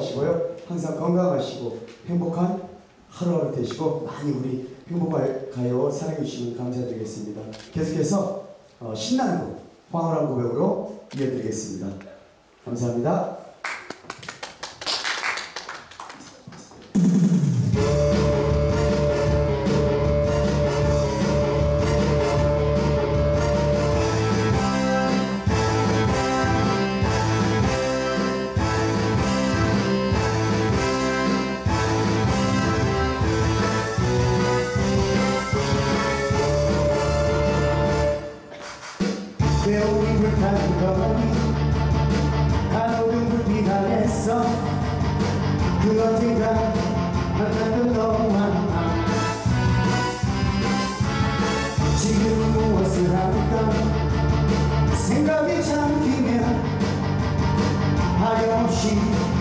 행복하시고요. 항상 건강하시고 행복한 하루하루 되시고 많이 우리 행복가요 사랑해 주시면 감사드리겠습니다. 계속해서 신나는 곡 황홀한 고백으로 이어드리겠습니다. 감사합니다. 배우인 불타는 거리 가로등 불빛 아래서 그 언젠가 만났던 너와 나 지금 무엇을 할까 생각이 잠기면 하염없이